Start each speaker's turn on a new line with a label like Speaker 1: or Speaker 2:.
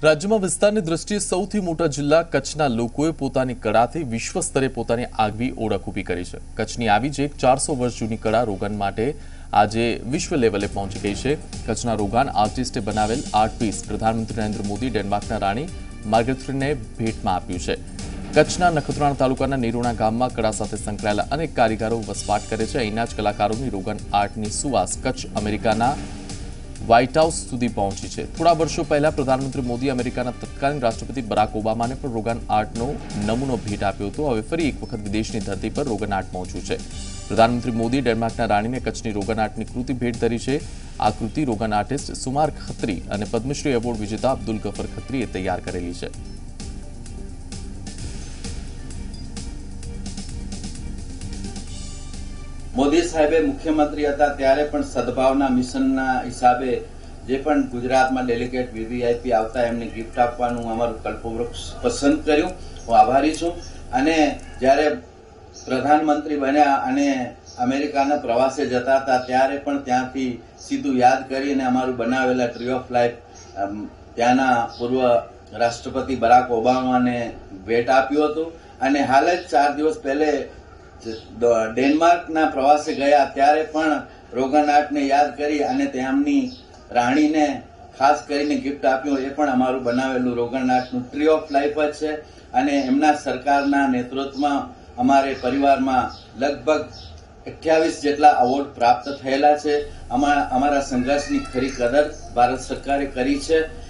Speaker 1: રાજ્યમાં વિસ્તારની દ્રષ્ટિએ સૌથી મોટા જિલ્લા કચ્છના લોકોએ પોતાની કળાથી વિશ્વ સ્તરે પોતાની આગવી ઓળખ ઊભી કરી છે। કચ્છની આવી જ એક 400 વર્ષ જૂની કળા રોગાન માટે આજે વિશ્વ લેવલે પહોંચી ગઈ છે। કચ્છના રોગાન આર્ટિસ્ટે બનાવેલ આર્ટ પીસ પ્રધાનમંત્રી નરેન્દ્ર મોદી ડેનમાર્કના રાણી માર્ગરેટને ભેટમાં આપ્યું છે। કચ્છના નખત્રાણા તાલુકાના નિરોણા ગામમાં કળા સાથે સંકળાયેલા અનેક કારીગરો વસવાટ કરે છે। અહીંના જ કલાકારોની રોગાન આર્ટની સુવાસ કચ્છ અમેરિકાના व्हाइट हाउस सुधी पहुंची है। थोड़ा वर्षों पहला प्रधानमंत्री मोदी अमेरिकाना तत्कालीन राष्ट्रपति बराक ओबामाने पण रोगान आर्टनो नमूनो भेट आप्यो हतो। हवे फरी एक वखत विदेशनी धरती पर रोगान आर्ट पहोंच्युं छे। प्रधानमंत्री मोदी डेनमार्कना राणीने कच्छनी रोगान आर्टनी कृति भेट धरी छे। आ कृति रोगान आर्टिस्ट सुमार खत्री अने पद्मश्री एवोर्ड विजेता अब्दुल गफर खत्रीए तैयार करेली छे।
Speaker 2: मोदी साहेबे मुख्यमंत्री हता त्यारे पण सद्भावना मिशनना हिसाबे जे पण गुजरातमां डेलिगेट वीवीआईपी आवता एमने गिफ्ट आपवानुं अमारुं कल्पवृक्ष पसंद कर्युं। हुं आभारी छुं। अने ज्यारे प्रधानमंत्री बन्या अने अमेरिकाना प्रवासे जता हता त्यारे पण त्यांथी सीधुं याद करीने अमारुं बनावेला ट्री ऑफ लाइफ त्याना पूर्व राष्ट्रपति बराक ओबामाने भेट आप्युं हतुं। अने हाल ज 4 दिवस पहले डेनमार्कना प्रवासे गया त्यारे पण रोगान आर्टने याद करी अने तेमनी राणीने खास करीने गिफ्ट आप्युं। ए पण अमारुं बनावेलुं रोगान आर्टनुं ट्री ऑफ लाइफ ज छे। अने एमना सरकारना नेतृत्वमां अमारे परिवारमां लगभग 28 जेटला अवॉर्ड प्राप्त थयेला छे। अमारा संघर्षनी खरी कदर भारत सरकारे करी छे।